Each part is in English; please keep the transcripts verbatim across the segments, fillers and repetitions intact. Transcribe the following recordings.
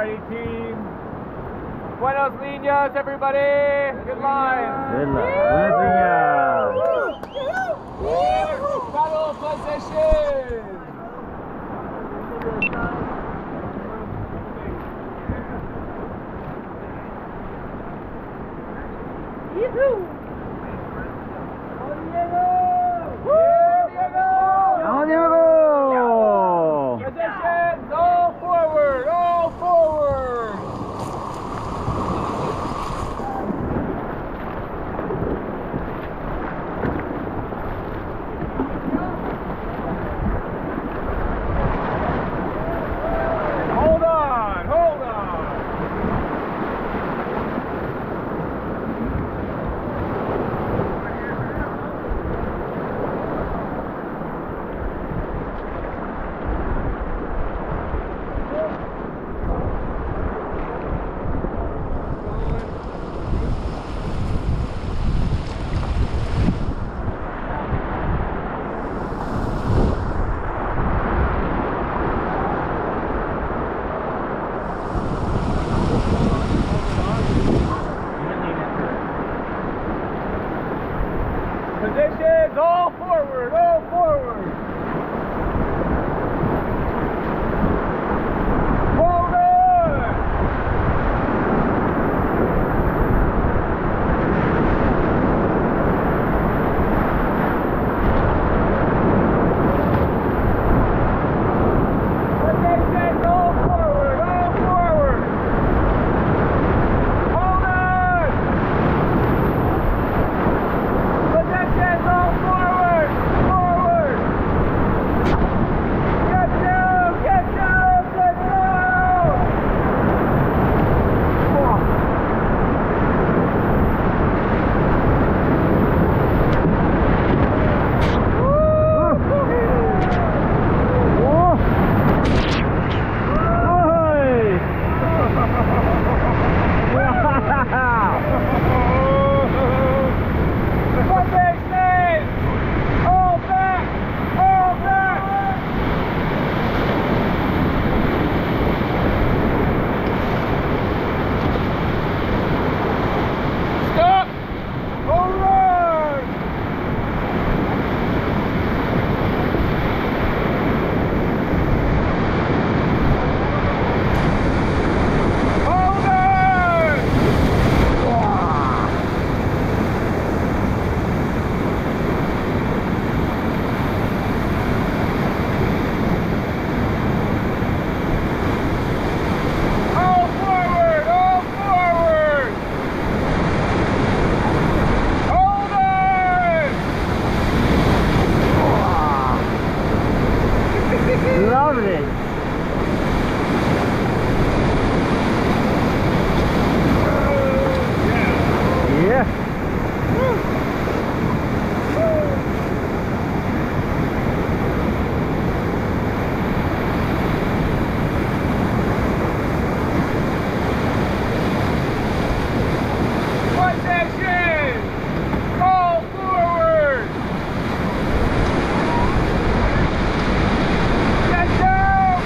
ready, team. Buenos niños, everybody. Good line. Good luck. Buenos niños. Paddle position. Yoo-hoo! ¡Vamos, Diego! Positions, all forward, all forward. Hold on, hold on. Positions, all forward, all forward. Hold on. Positions, all forward, all forward. Hold on. Positions, all forward, forward. Get down, get down, get down. Positions, all back, all back. Stop! Hold on! Hold on! All forward, all forward! Hold on! Lovely. Yeah. Positions, all forward! Get down!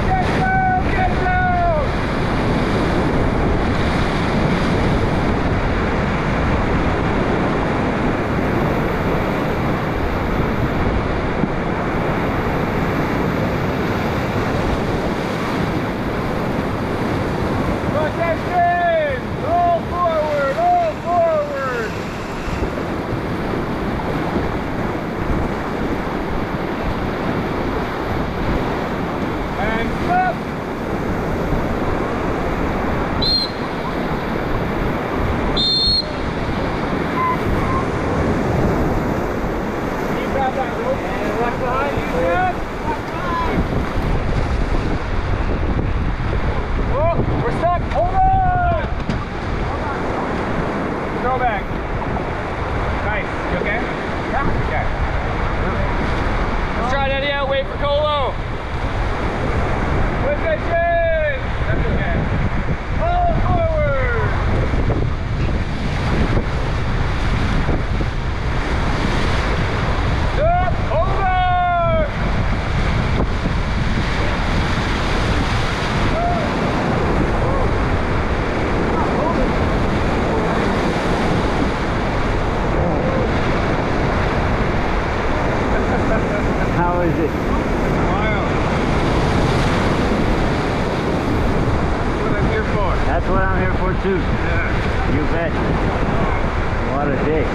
pursuit. Yeah. You bet. What a day.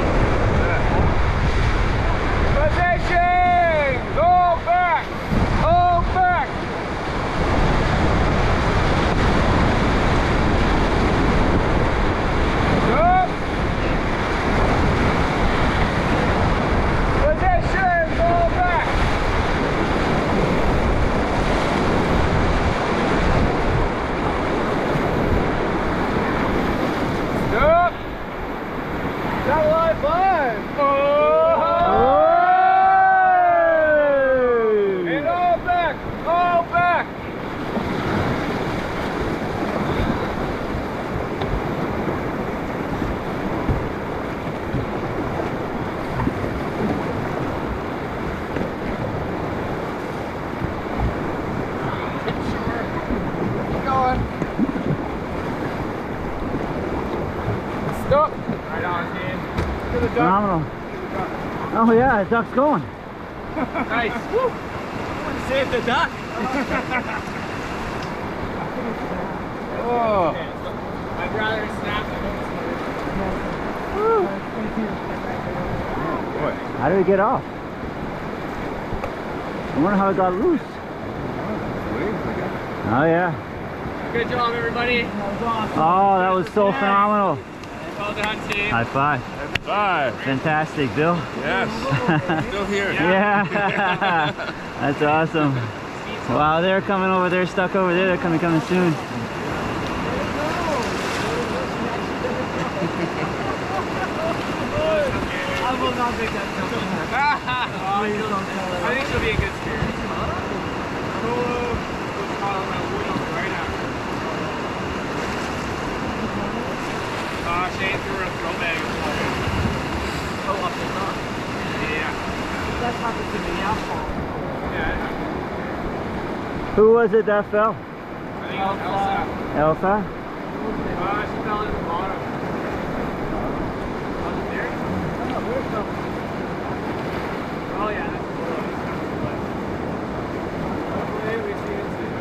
Position! Go back! Go back! Stop! Position! Go back! Stop! Double high five! Oh! And all back! All back! Keep going. Stop! Right on, team. To the duck. Phenomenal. Oh yeah, the duck's going. Nice. Woo. Save the duck. Oh. I'd rather snap than How did it get off? I wonder how it got loose. Oh yeah. Good job, everybody. That was awesome. Oh, that was so phenomenal. Well done, team. High five. Five. Fantastic, Bill. Yes. Still here. Yeah. That's awesome. Wow, they're coming over. They're stuck over there. They're coming, coming soon. I will not make that jump. I think she'll be a good spirit. Uh, Shane threw her a throw bag or something. Oh, up and up. Yeah. That's happened to me, yeah. Yeah. Who was it that fell? I think Elsa. Elsa? Uh, she fell in the bottom. Oh, there? Oh, where's the... Oh, yeah, that's below. Hopefully we see it soon.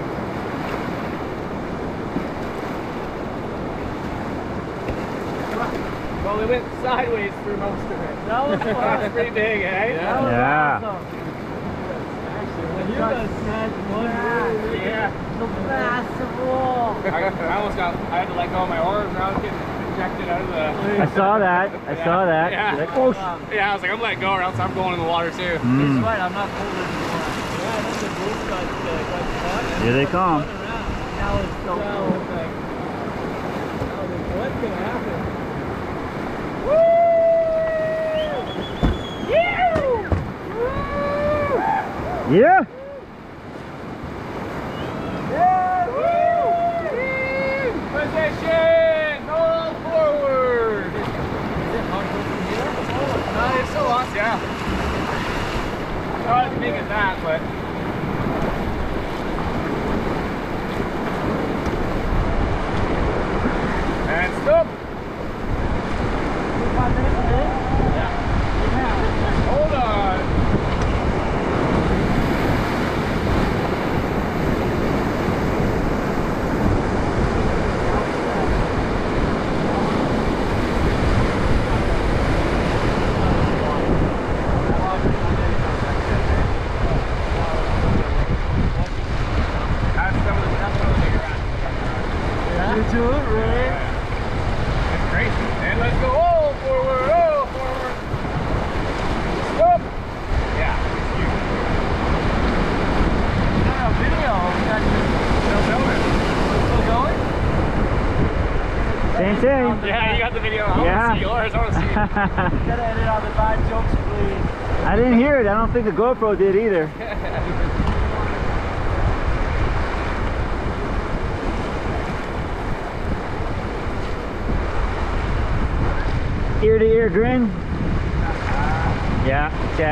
Well, we went sideways through most of it. That was fun. That was pretty big, eh? Yeah. That was yeah. Awesome. You guys had one. Yeah. The massive wall. I, got, I almost got, I had to let go of my oars and I was getting ejected out of the... I saw that. I yeah. saw that. Yeah. Like, oh, yeah, I was like, I'm letting go or else I'm going in the water too. Mm. It's right, I'm not holding anymore. Yeah, that's the boat got, uh, got caught. Here they come. That was so cool. Like, what's going to happen? Yeah. Yeah, woo! Position! Hold forward! Is it hard from here? Uh, it's still lost, yeah. Not as big as that, but... And stop! Five minutes in? Yeah. Hold on! Do it, right? That's crazy. And let's go. Oh, forward. Oh, forward. Stop. Yeah. Yeah, video. We got still going. Still going? Same thing. Yeah, you got the video. I yeah. want to see yours. I want to see it. You gotta edit all the bad jokes, please. I didn't hear it. I don't think the GoPro did either. Ear to ear grin. Yeah, check.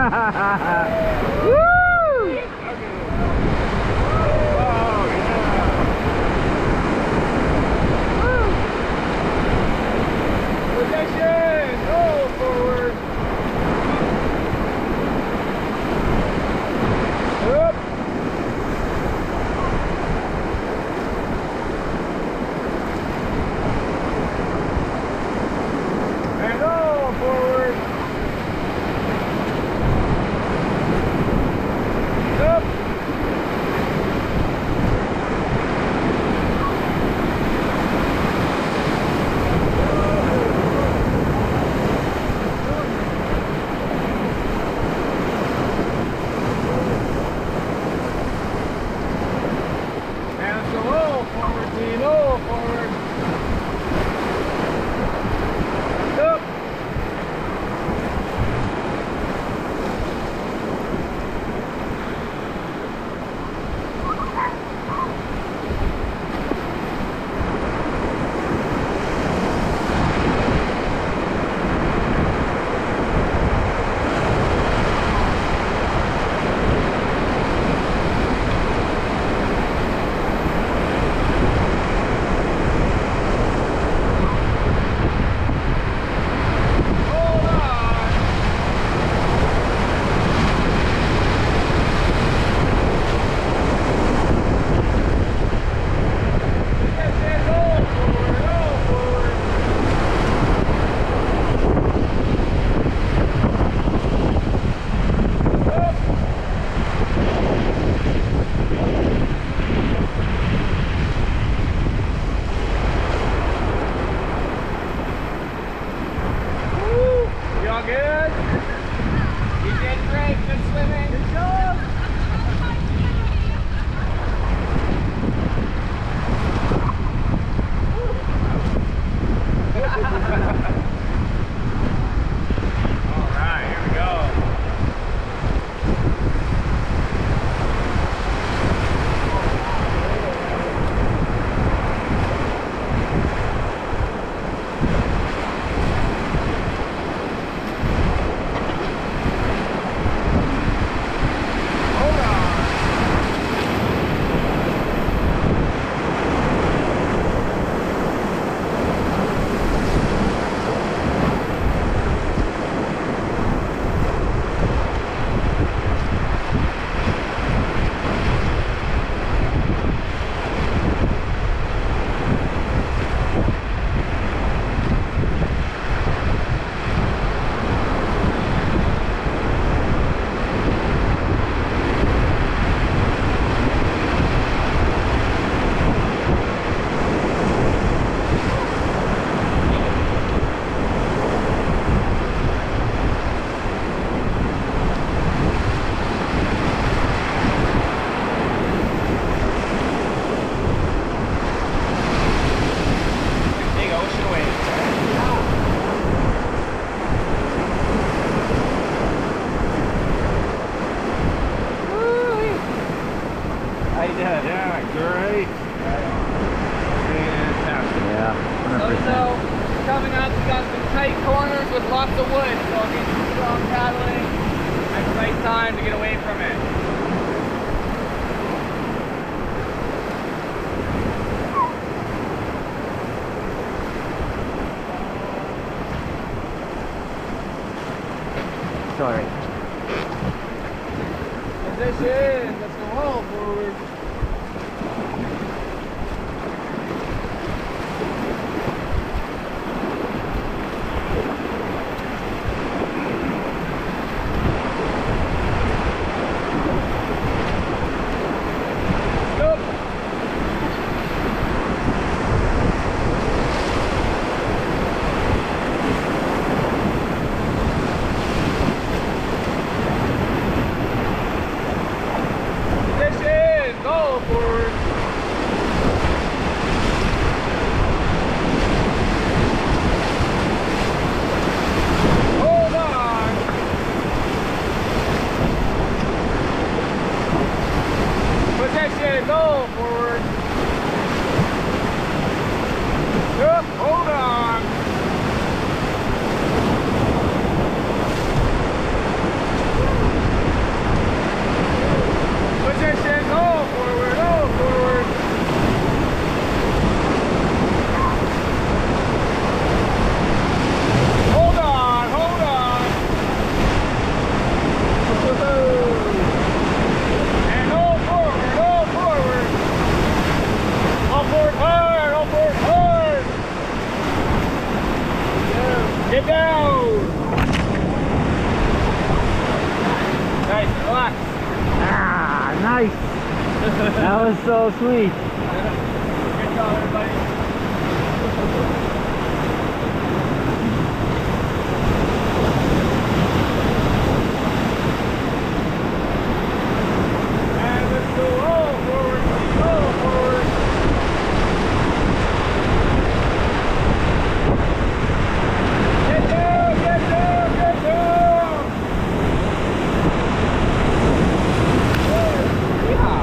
Position, roll forward. Up. And roll forward. Up. And so roll forward, team, roll forward. Up. Hold on. Yes, yes, roll forward, roll forward. Up. Woo. You all good? You did great, good swimming. Good job. All right, here we go. Hold on. Big ocean waves. How you doing? Yeah, great. Fantastic. Yeah, So, one hundred so percent. coming up, we got some tight corners with lots of wood, so I'll get some strong paddling at the right time to get away from it. Sorry. Position, let's go roll forward. Go. Position, go. Get down! Nice, relax. Ah, nice. That was so sweet. Good job, everybody. And let's go all forward, all forward. Get down, get down, get down. Yeah.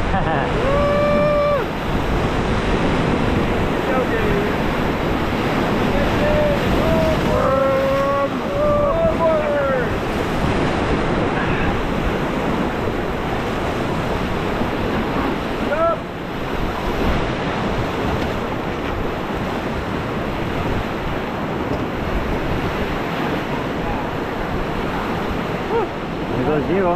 There goes Diego.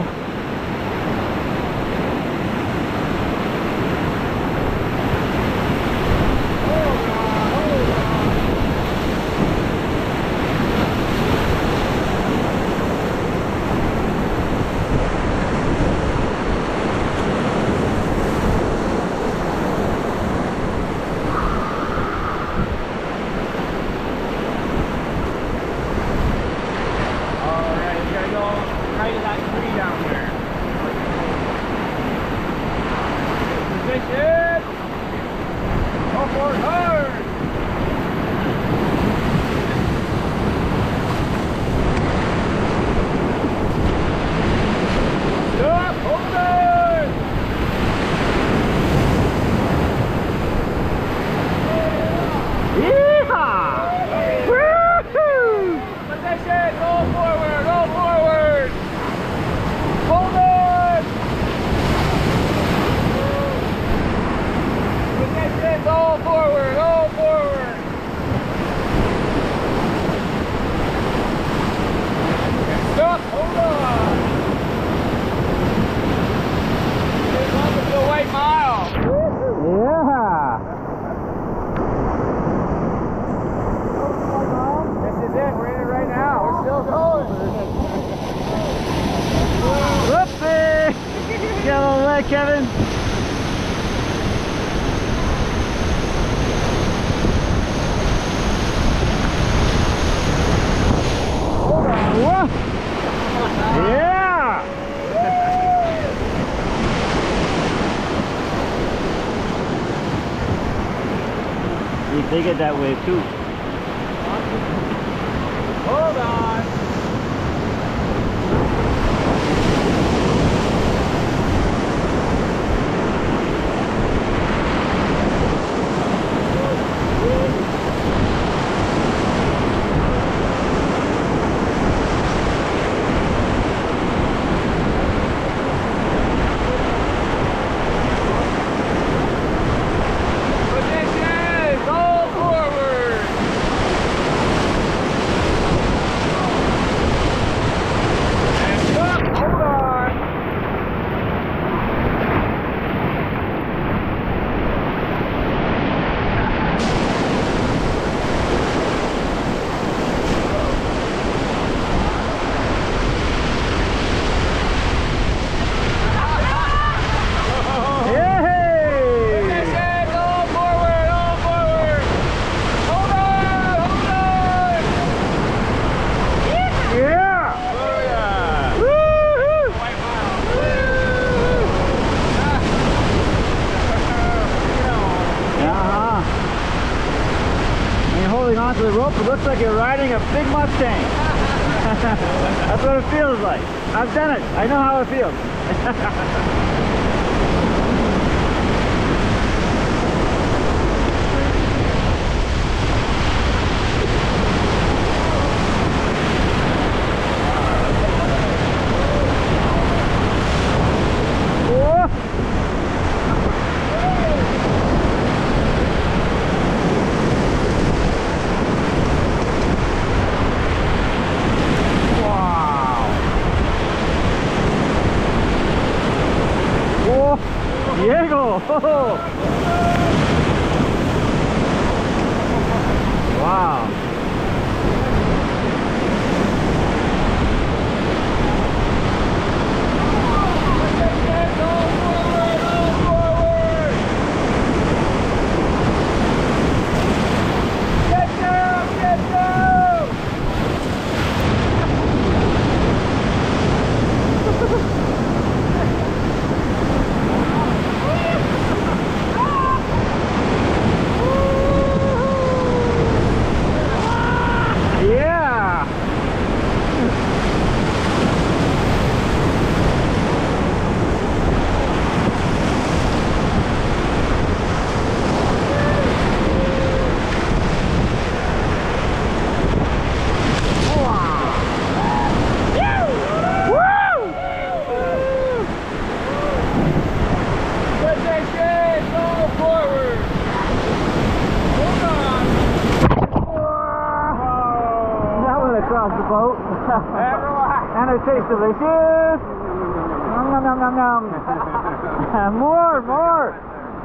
Alright, you gotta go right to that tree down there. Position! Go for it hard! Stop! Hold on! Yeehaw! Woo-hoo! Position! Go forward! Go forward! Hold on! Position! All forward! All forward! Stop! Hold on! Welcome to the White Mile! Yeah! This is it. We're in it right now. We're still going. Whoopsie! Get a little leg, Kevin. Hold on. Whoa! Yeah! See if they get that wave too. Hold on. Position! All forward! And stop! Hold on! Yay! Position! All forward! All forward! Hold on! Hold on! Yeah! Oh yeah! Woo-hoo! White Mile! Uh-huh. When you're holding onto the rope, it looks like you're riding a big Mustang. That's what it feels like. I've done it. I know how it feels. Whoa! Wow! Whoa! Diego! Wow! across the boat. Everyone. And it tastes delicious. Nom nom nom nom nom. More, more.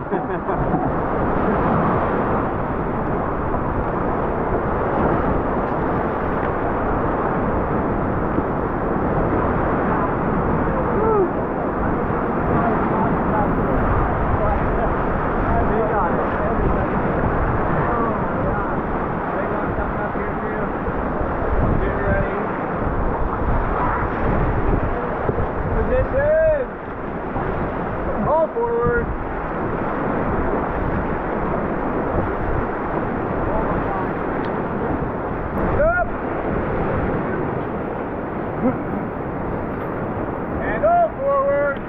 Forward. Up. And all forward.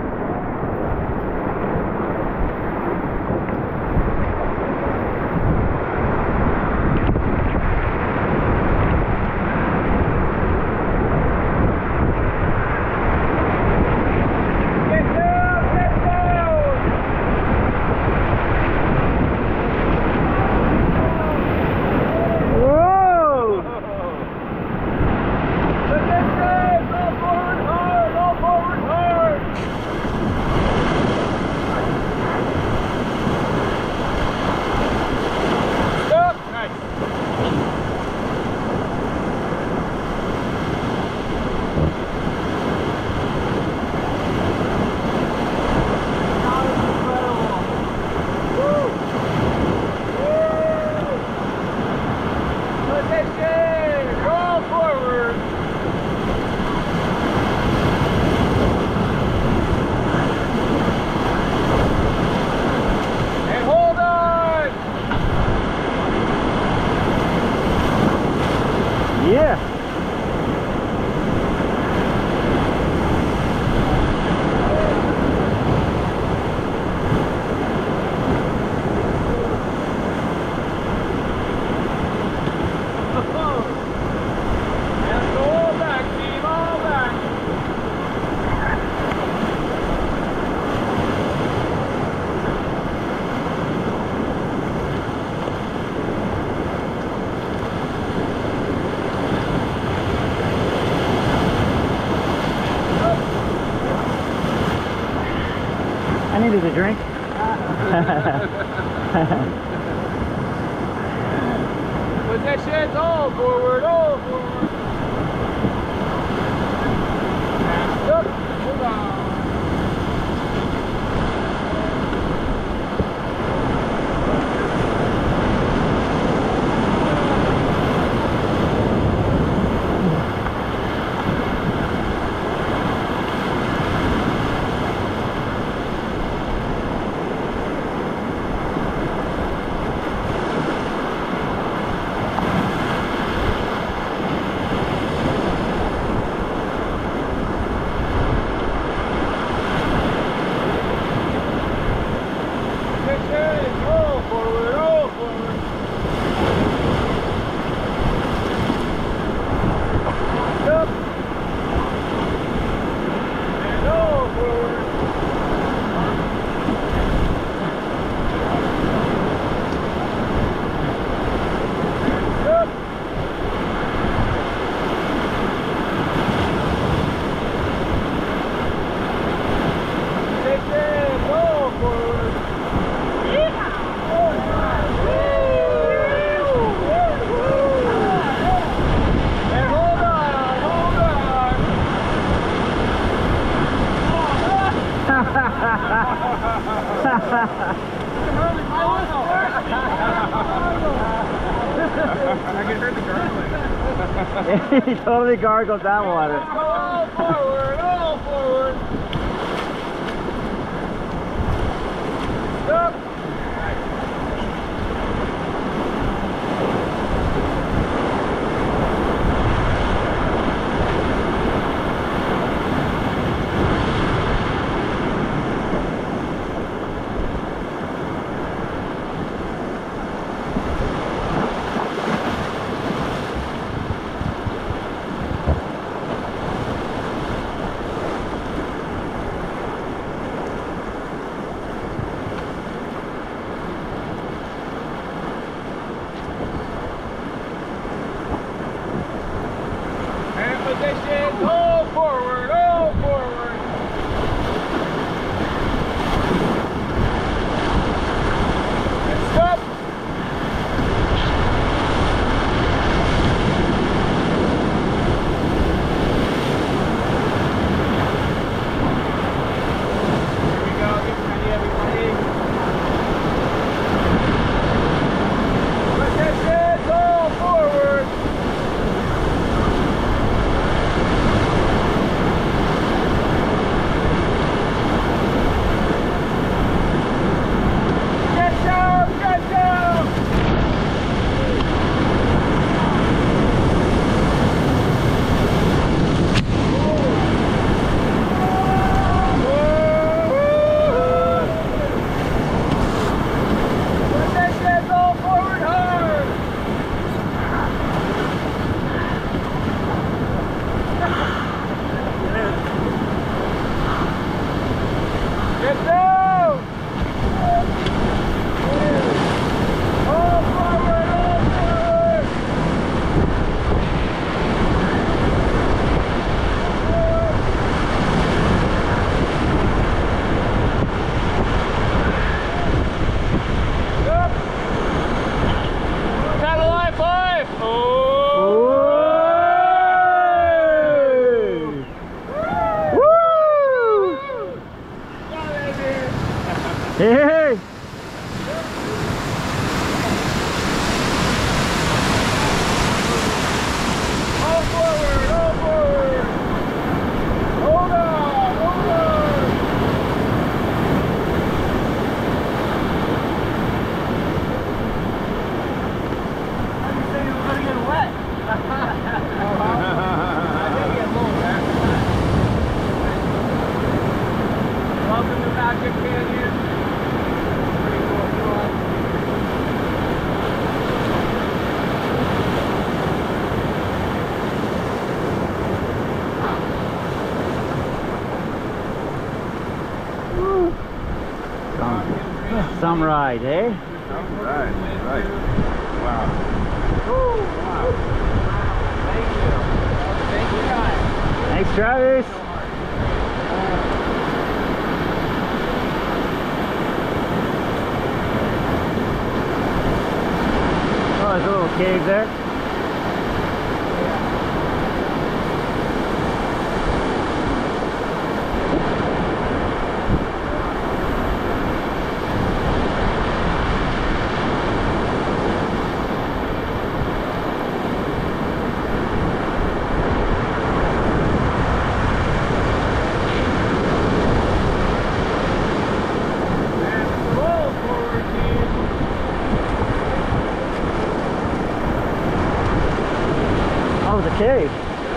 Yeah. And all back, team, all back. I needed a drink. Positions all forward, all forward. And up, hold on. I can hear the gargling. He totally gargled that water. All forward, all forward. Stop. Position, all forward, all forward. And stop. Here we go, get ready everybody. Position, all forward. Get down, get down. Position, all forward hard. Get down. All forward, all forward. Up. Paddle line five. Oh. Woo! Hey! All forward, all forward. Hold on, hold on. You said you were gonna get wet. I did get low, man. Welcome to Magic Canyon. Pretty cool, cool. Some, some ride, eh? Right, right. Wow. Thank you. Thank you guys. Thanks, Travis. Oh, there's a little cave there. And roll forward, team. Oh, the cave.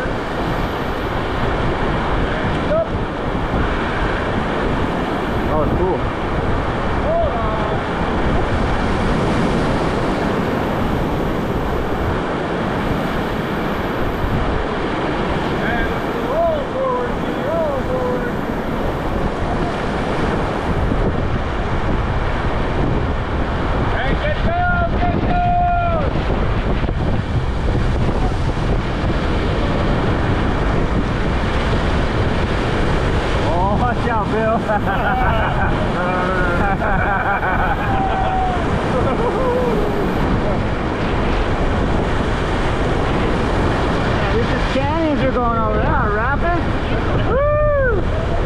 Stop. Oh, it's cool. Hold on. And roll forward, team. Roll forward. And get down, get down. Oh, watch out, Bill. Yeah, this is canyons are going over there, rapids. Woo!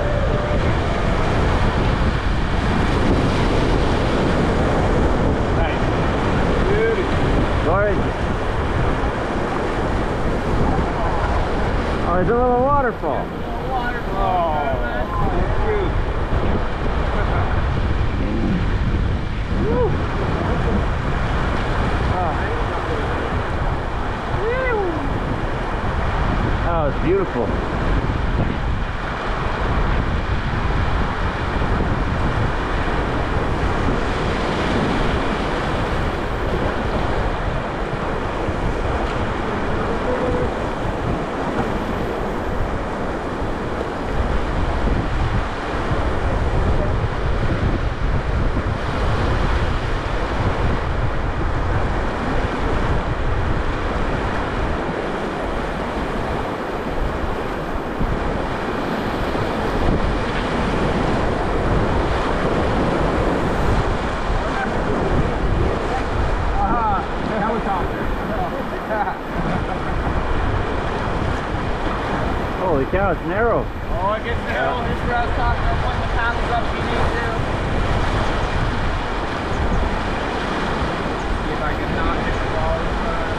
Nice. Beauty. Gorgeous. Oh, there's a little waterfall. Oh, that's cute. Oh, it's beautiful. Holy cow, it's narrow. Oh, it gets narrow. Here's where I was talking about putting the paddles up if you need to. See if I can not hit the wall this time.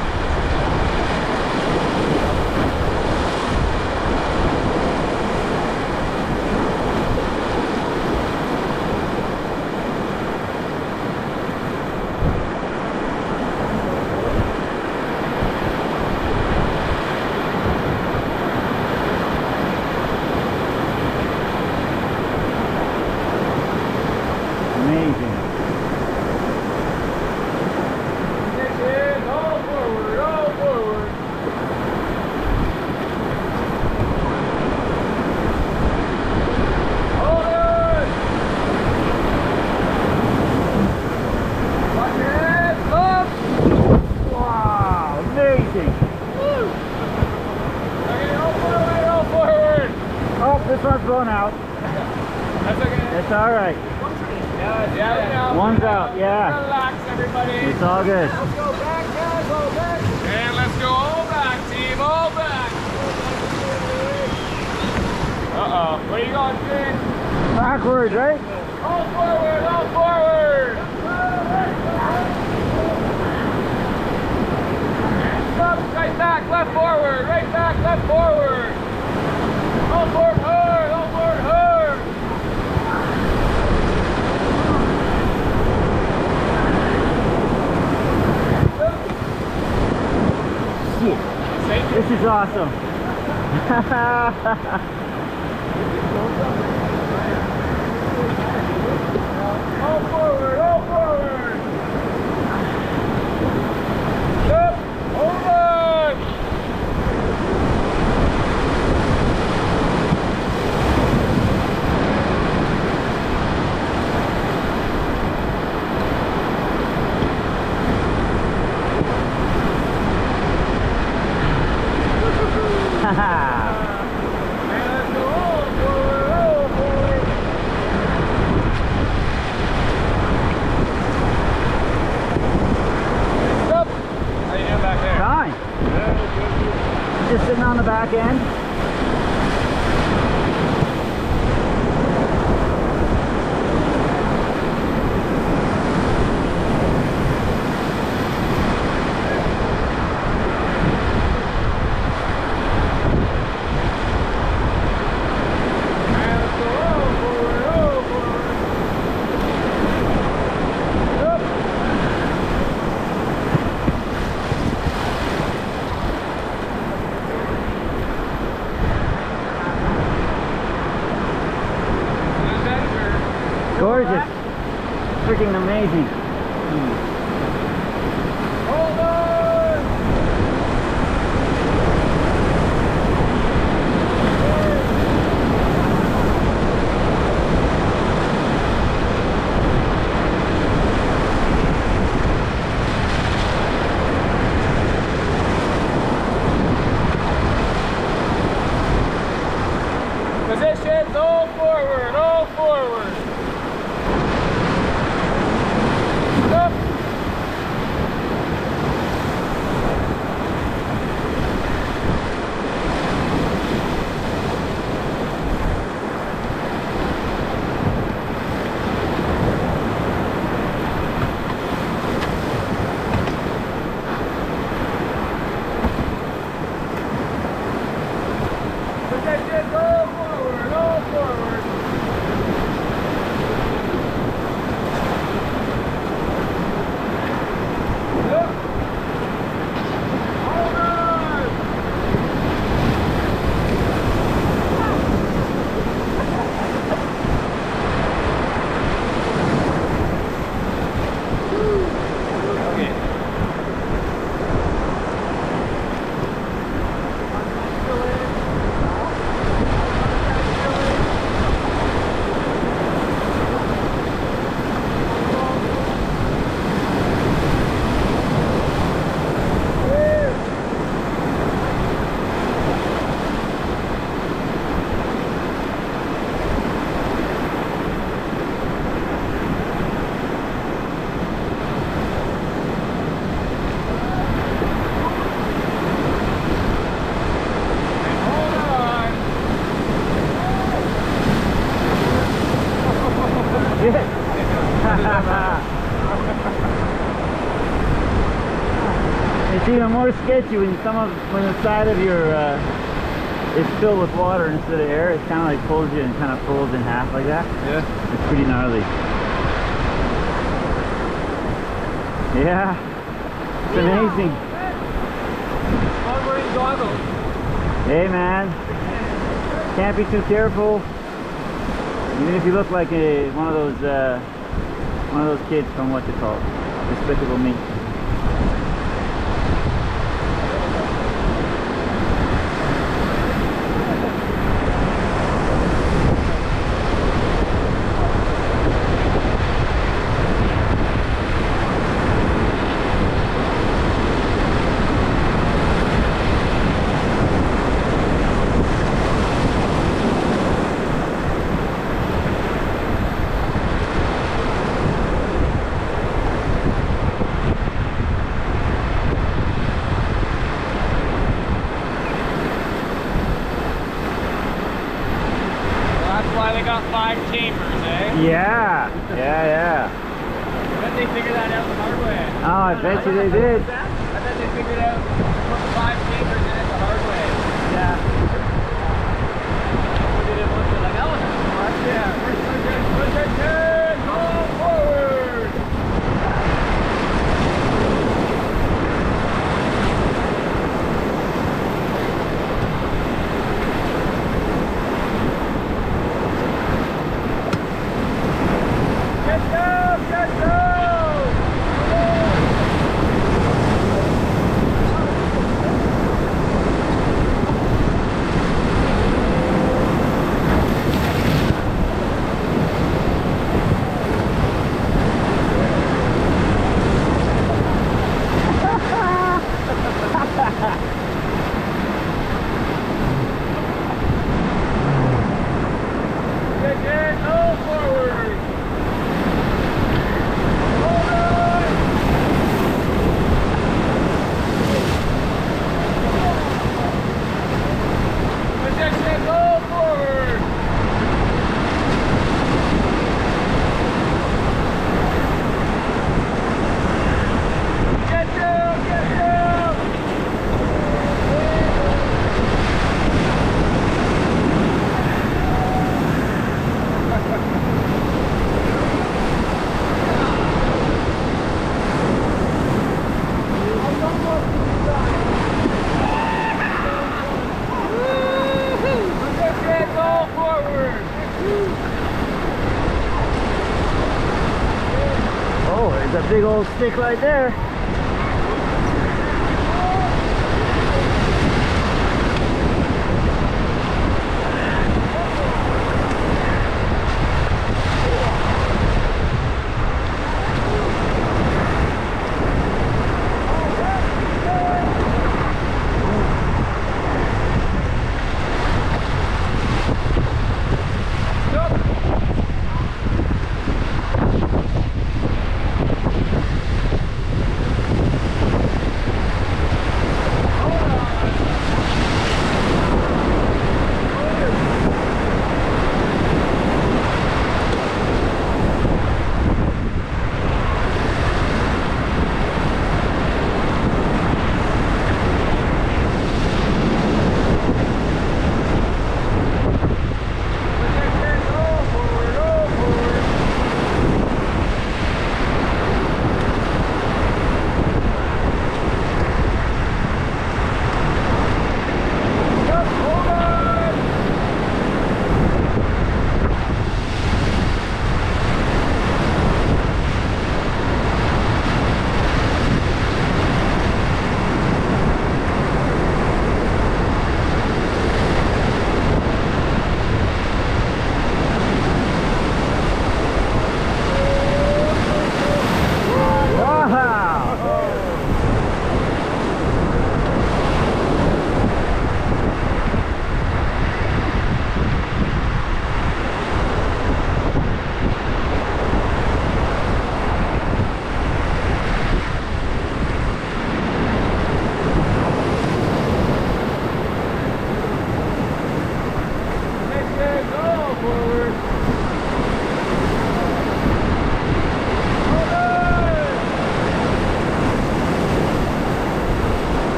Amazing. Position, all forward, all forward. Hold it. Watch your head, up. Wow, amazing. Woo. Okay, all forward, all forward. Oh, this one's blown out. That's okay. It's all right. Yeah, yeah, yeah. One's out, yeah. Relax, everybody. It's all good. Let's go back, guys, all back. And let's go all back, team, all back. Uh-oh. Where are you going, Jake? Backwards, right? All forward, all forward. And stop, right back, left forward, right back, left forward. All forward, hard, all forward, hard. Shit. This is awesome. All forward, all forward. Stop, hold on. Fine. Just sitting on the back end. Gorgeous. Freaking amazing. Hold on! Positions, all forward, all forward. always sketchy when some of when the side of your uh, is filled with water instead of air. It kind of like pulls you and kind of folds in half like that. Yeah. It's pretty gnarly. Yeah. It's amazing. While wearing goggles. Hey man, can't be too careful. Even if you look like a one of those uh, one of those kids from what's it called, Despicable Me. Five chambers, eh? Yeah, yeah, yeah. I bet they figured that out the hard way. Oh, I bet you they did. I bet they figured out put five chambers in it the hard way. Yeah. We did it once, they're like, that wasn't so much. Yeah. Position, go forward. There's a big old stick right there.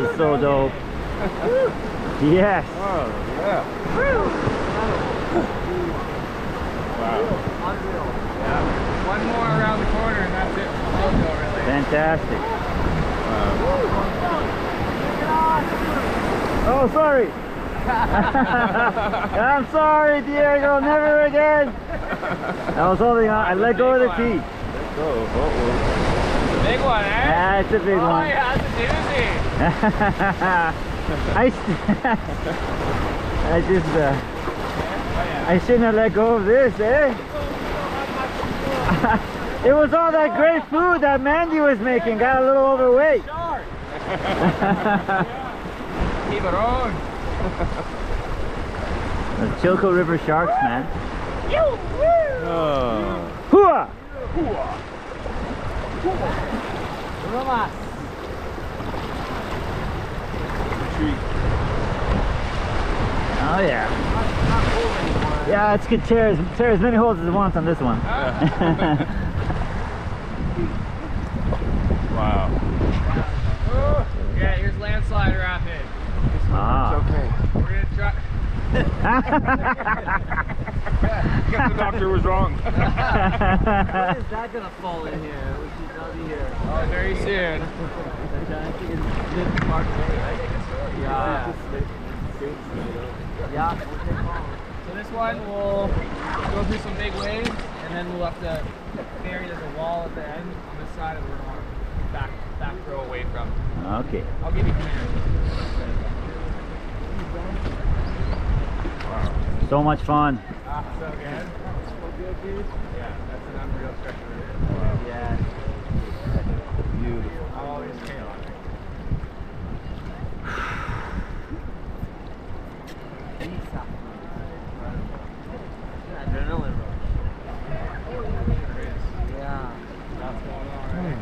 was so dope. Yes. Oh, yeah. Wow. Yeah. One more around the corner and that's it. I'll go really. Fantastic. Wow. Oh, sorry. I'm sorry, Diego. Never again. I was holding on. I let go of the teeth. Let go. Uh-oh. Big one, eh? Yeah, it's a big oh, one. yeah, that's a doozy. I, I just, uh, I shouldn't have let go of this, eh? It was all that great food that Mandy was making. Got a little overweight. Keep it on. The Chilko River sharks, man. Oh. Hooah! Oh yeah. Yeah, it's good. Tear as, tear as many holes as it wants on this one. Wow. Oh, yeah, here's landslide rapid. Ah. It's okay. We're gonna try. Guess the doctor was wrong. When is that gonna fall in here? We should not be here. Oh, very soon. I think it's mid March, right? Yeah. Yeah. So this one will go through some big waves, and then we'll have to bury. There's a wall at the end on this side, and we're gonna want to back back throw away from. Okay. I'll give you clear. So much fun. Ah, so good. So good, dude. Yeah, that's an unreal stretch of it. Yeah. Beautiful. I'll always tail on it. Adrenaline rush. There is. Yeah. That's going on, right?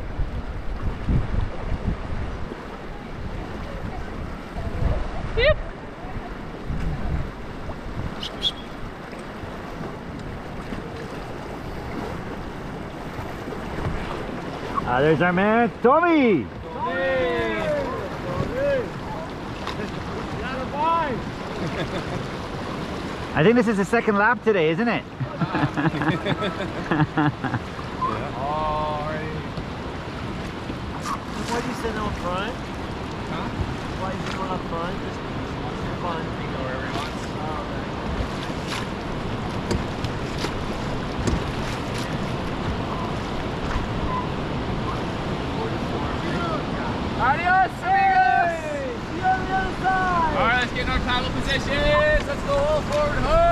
Yep. Ah, there's our man, Tommy. I think this is the second lap today, isn't it? Alright. Why do you sit up front? Huh? Why is he going up front? Just for fun. He can go wherever he wants. Adios, amigos! See you on the other side! Alright, let's get in our paddle positions. Let's go all forward.